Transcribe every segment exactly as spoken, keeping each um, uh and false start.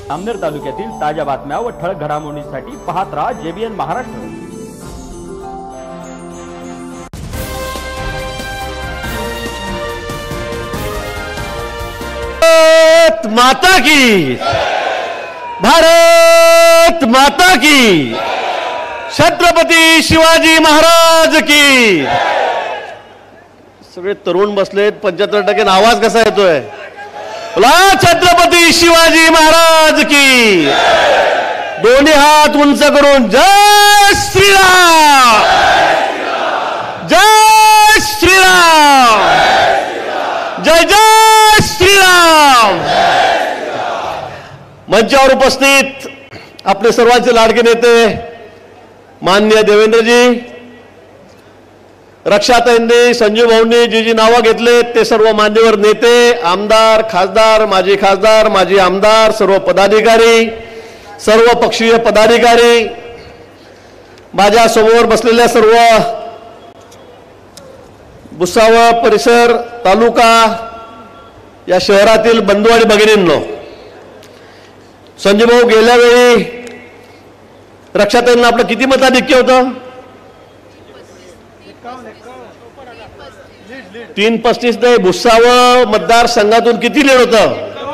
अमनेर तालुक्यातील ताज्या बातम्या व ठळक घडामोडींसाठी पाहत राहा जेबीएन महाराष्ट्र। भारत माता की, भारत माता की, छत्रपती शिवाजी महाराज की। सगळे तरुण बसलेत, पंच्याहत्तर टक्के आवाज कसा येतोय? छत्रपती शिवाजी महाराज की। दोन्ही हात उंच करून जय श्रीराम, जय श्रीराम, जय जय श्रीराम। मंचावर उपस्थित आपले सर्वांचे लाडके नेते माननीय देवेंद्रजी, रक्षाताईंनी, संजीव भाऊंनी जी जी नावं घेतले ते सर्व मान्यवर नेते, आमदार, खासदार, माजी खासदार, माजी आमदार, सर्व पदाधिकारी, सर्व पक्षीय पदाधिकारी, माझ्या समोर बसलेल्या सर्व भुसावळ परिसर, तालुका या शहरातील बंधू आणि भगिनींनो, संजीव भाऊ गेल्या वेळी रक्षाताईंना आपलं किती मताधिक्य होतं? तीन पस्तीस नाही, भुसावळ मतदारसंघातून किती लीड होतं?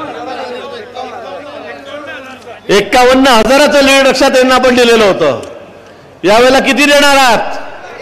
एक्कावन्न हजाराचं लीड रक्षाताईंना आपण दिलेलं होतं। यावेळेला किती देणार आहात?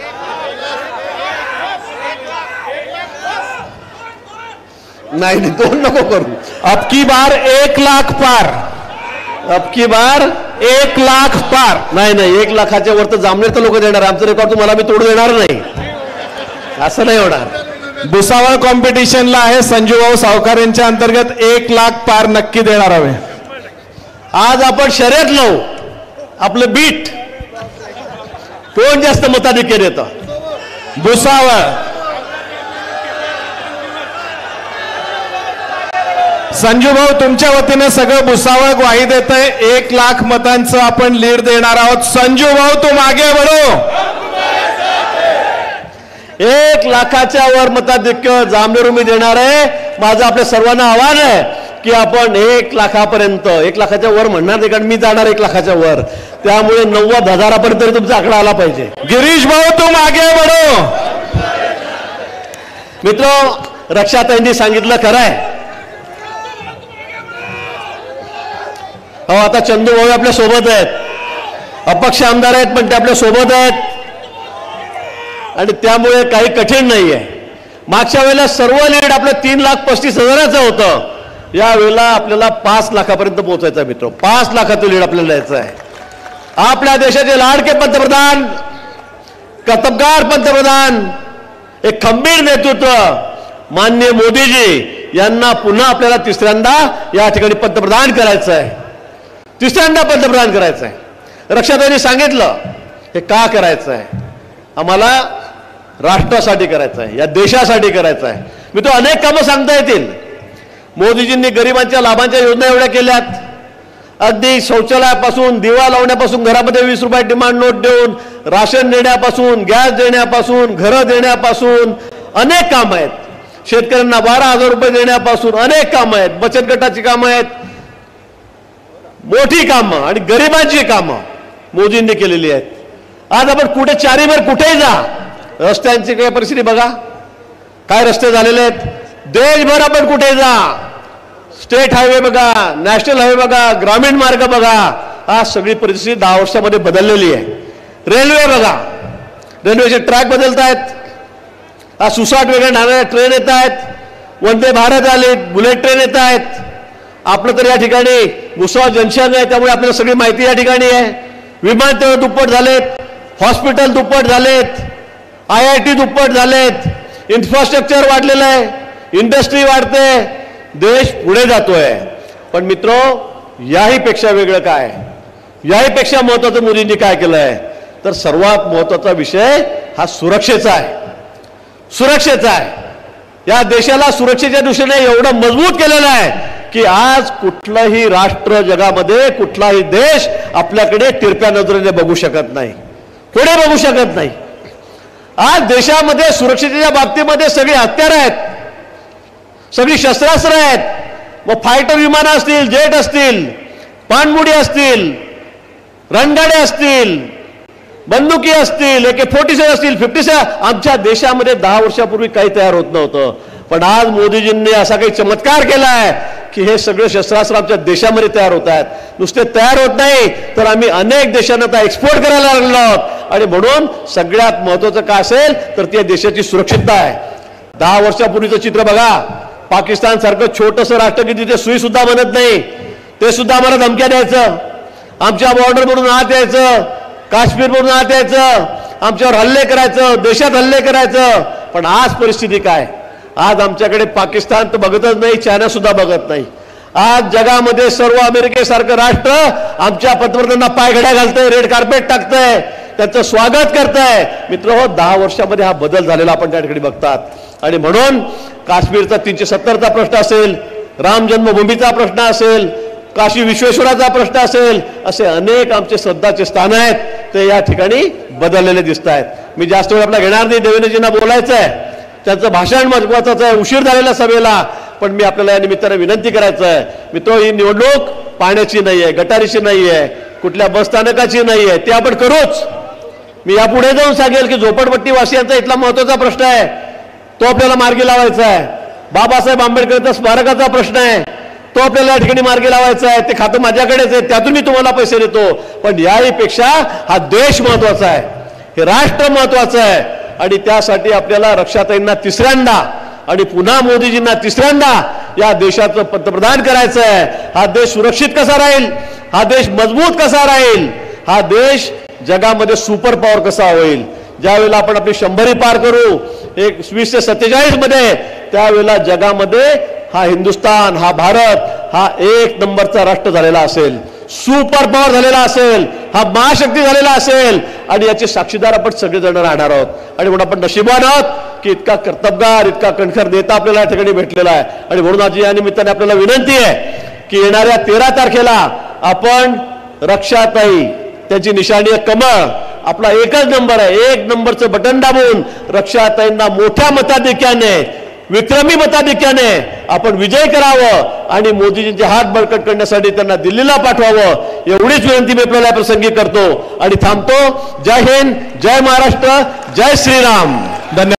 नाही नाही, दोन नको करू। अबकी बार एक लाख पार, अबकी बार एक लाख पार। नाही नाही, एक लाखाच्या वर तर जामनेर तर लोक देणार। आमचं रेकॉर्ड तुम्हाला मी तोडू देणार नाही, असं नाही होणार। भुसावळ कॉम्पिटिशनला आहे संजीव भाऊ सावकार यांच्या अंतर्गत एक लाख पार नक्की देणार आहे। आज आपण शर्यत लावू, आपलं बीट कोण जास्त मताधिक्य देतं? भुसावळ। संजीव भाऊ तुमच्या वतीने सगळं भुसावळ ग्वाही देत आहे, एक लाख मतांचं आपण लीड देणार आहोत। संजीव भाऊ तुम आगे बढ़ो। एक लाखाच्या वर मताधिक्य जामनेर मी देणार आहे। माझं आपल्या सर्वांना आव्हान आहे की आपण एक लाखापर्यंत, एक लाखाच्या वर म्हणणार नाही कारण मी जाणार एक लाखाच्या वर, त्यामुळे नव्वद हजारापर्यंत तुमचा आकडा आला पाहिजे। गिरीश भाऊ तुम आगे बढ़ो। मित्र, रक्षाताईंनी सांगितलं खरं आहे। हो, आता चंदू भाऊ आपल्या सोबत आहेत, अपक्ष आमदार आहेत पण ते आपल्या सोबत आहेत आणि त्यामुळे काही कठीण नाहीये। मागच्या वेळेला सर्व लीड आपलं तीन लाख पस्तीस हजाराचं होतं, या वेळेला आपल्याला पाच लाखापर्यंत पोहोचायचं मित्र। पाच लाखाचं लीड आपल्याला द्यायचं आहे। आपल्या देशाचे लाडके पंतप्रधान, कर्तबगार पंतप्रधान, एक खंबीर नेतृत्व माननीय मोदीजी यांना पुन्हा आपल्याला तिसऱ्यांदा या ठिकाणी पंतप्रधान करायचं आहे, तिसऱ्यांदा पंतप्रधान करायचं आहे। रक्षाताईंनी सांगितलं हे का करायचं आहे? आम्हाला राष्ट्रासाठी करायचं आहे, या देशासाठी करायचं आहे। मी तो अनेक कामं सांगता येतील। मोदीजींनी गरिबांच्या लाभांच्या योजना एवढ्या केल्यात, अगदी शौचालयापासून, दिवा लावण्यापासून, घरामध्ये वीस रुपये डिमांड नोट देऊन राशन देण्यापासून, गॅस देण्यापासून, घरं देण्यापासून अनेक कामं आहेत। शेतकऱ्यांना बारा हजार रुपये देण्यापासून अनेक कामं आहेत, बचत गटाची कामं आहेत, मोठी कामं आणि गरिबांची कामं मोदींनी केलेली आहेत। आज आपण कुठे चारीवर कुठेही जा, रस्त्यांची काय परिस्थिती बघा, काय रस्ते झालेले आहेत। देशभर आपण कुठे जा, स्टेट हायवे बघा, नॅशनल हायवे बघा, ग्रामीण मार्ग बघा, आज सगळी परिस्थिती दहा वर्षामध्ये बदललेली आहे। रेल्वे बघा, रेल्वेचे ट्रॅक बदलत आहेत, आज सुसाट वेगळ्या नाणाऱ्या ट्रेन येत आहेत, वंदे भारत आले, बुलेट ट्रेन येत आहेत। आपलं तर या ठिकाणी भुसावळ जंक्शन आहे त्यामुळे आपल्याला सगळी माहिती या ठिकाणी आहे। विमानतळ दुप्पट झालेत, हॉस्पिटल दुप्पट झालेत, आय आय टी दुप्पट झालेत, इन्फ्रास्ट्रक्चर वाढलेलं आहे, इंडस्ट्री वाढते, देश पुढे जातोय। पण मित्रो, याही पेक्षा वेगळं काय, याही पेक्षा महत्त्वाचं मोदींनी काय केलंय तर सर्वात महत्त्वाचा विषय हा सुरक्षेचा आहे। सुरक्षेचा आहे। या देशाला सुरक्षेच्या दृष्टीने एवढं मजबूत केलेलं आहे की आज कुठलाही राष्ट्र जगामध्ये, कुठलाही देश आपल्याकडे तिरप्या नजरेने बघू शकत नाही, पुढे बघू शकत नाही। आज देशामध्ये सुरक्षेच्या बाबतीमध्ये सगळी हत्यारं आहेत, सगळी शस्त्रास्त्र आहेत, मग फायटर विमान असतील, जेट असतील, पाणबुडी असतील, रणगाड्या असतील, बंदुकी असतील, ए के फोर्टी सेवन असतील, फिफ्टी सेवन आमच्या देशामध्ये दहा वर्षापूर्वी काही तयार होत नव्हतं. पण आज मोदीजींनी असा काही चमत्कार केलाय की हे सगळे शस्त्रास्त्र आमच्या देशामध्ये तयार होत आहेत. नुसते तयार होत नाही तर आम्ही अनेक देशांना आता एक्सपोर्ट करायला लागलो आहोत. आणि म्हणून सगळ्यात महत्वाचं काय असेल तर ती देशाची सुरक्षितता आहे. दहा वर्षापूर्वीचं चित्र बघा. पाकिस्तान सारखं छोटंसं राष्ट्र की तिथे सुई सुद्धा बनत नाही, ते सुद्धा आम्हाला धमक्या द्यायचं, आमच्या बॉर्डर म्हणून आत यायचं, काश्मीर म्हणून आत यायचं, आमच्यावर हल्ले करायचं, देशात हल्ले करायचं. पण आज परिस्थिती काय? आज आमच्याकडे पाकिस्तान तर बघतच नाही, चायना सुद्धा बघत नाही. आज जगामध्ये सर्व अमेरिकेसारखं राष्ट्र आमच्या पंतप्रधानांना पायघड्या घालतंय, रेड कार्पेट टाकतंय, त्यांचं स्वागत करतंय. मित्र हो, दहा वर्षामध्ये हा बदल झालेला आपण त्या ठिकाणी बघतात. आणि म्हणून काश्मीरचा तीनशे सत्तरचा प्रश्न असेल, राम जन्मभूमीचा प्रश्न असेल, काशी विश्वेश्वराचा प्रश्न असेल, असे अनेक आमचे श्रद्धाचे स्थान आहेत ते या ठिकाणी बदललेले दिसत आहेत. मी जास्त वेळ आपला घेणार नाही, देवेंद्रजींना बोलायचं आहे, त्यांचं भाषण महत्वाचं आहे, उशीर झालेल्या सभेला. पण मी आपल्याला या निमित्ताने विनंती करायचं आहे, मित्र, ही निवडणूक पाण्याची नाही आहे, गटारीची नाही आहे, कुठल्या बस स्थानकाची नाही आहे, ते आपण करूच. मी यापुढे जाऊन सांगेल की झोपडपट्टी वासियांचा इथला महत्वाचा प्रश्न आहे, तो आपल्याला मार्गी लावायचा आहे. बाबासाहेब आंबेडकरांचा स्मारकाचा प्रश्न आहे, तो आपल्याला या ठिकाणी मार्गी लावायचा आहे. ते खातं माझ्याकडेच आहे, त्यातून मी तुम्हाला पैसे देतो. पण याही पेक्षा हा देश महत्वाचा आहे, हे राष्ट्र महत्वाचं आहे. आणि त्यासाठी आपल्याला रक्षाताईंना तिसऱ्यांदा आणि पुन्हा मोदीजींना तिसऱ्यांदा या देशाचं पंतप्रधान करायचं आहे. हा देश सुरक्षित कसा राहील, हा देश मजबूत कसा राहील, हा देश जगामध्ये सुपर पॉवर कसा होईल. ज्यावेळेला आपण आपली शंभरी पार करू एक वीसशे सत्तेचाळीस मध्ये, त्यावेळेला जगामध्ये हा हिंदुस्थान, हा भारत हा एक नंबरचा राष्ट्र झालेला असेल, सुपर पॉवर झालेला असेल, हा महाशक्ती झालेला असेल. आणि याचे साक्षीदार आपण सगळेजण राहणार आहोत. आणि म्हणून आपण नशिबवान आहोत की इतका कर्तबगार, इतका कणखर नेता आपल्याला या ठिकाणी भेटलेला आहे. आणि म्हणून आज या निमित्ताने आपल्याला विनंती आहे की येणाऱ्या तेरा तारखेला आपण रक्षाताई, त्यांची निशाणी आहे कमळ, आपला एकच नंबर आहे, एक नंबरचं बटन दाबून रक्षाताईंना मोठ्या मताधिक्याने, विक्रमी मताधिक्याने आपण विजय करावं आणि मोदीजींचे हात बळकट करण्यासाठी त्यांना दिल्लीला पाठवावं, एवढीच विनंती मी आपल्याला प्रसंगी करतो आणि थांबतो. जय हिंद, जय महाराष्ट्र, जय श्रीराम. धन्यवाद.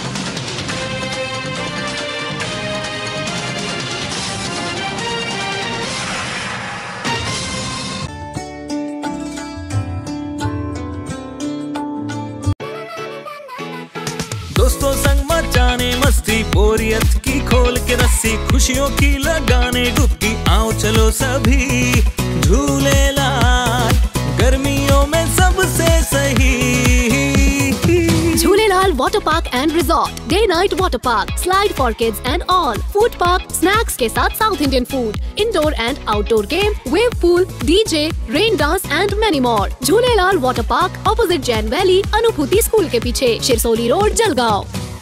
दोस्तों संग मचाने मस्ती, बोरियत की खोल के रस्सी, खुशियों की लगाने डुबकी, आओ चलो सभी झूलेलाल, गर्मियों में सबसे सही. Jhulelal water park and resort, day night water park, slide for kids and all, food park, snacks के साथ south Indian food, indoor and outdoor game, wave pool, DJ, rain dance and many more. Jhulelal water park, opposite Jain valley, Anubhuti school के पीछे, Shirsoli road, Jalgaon.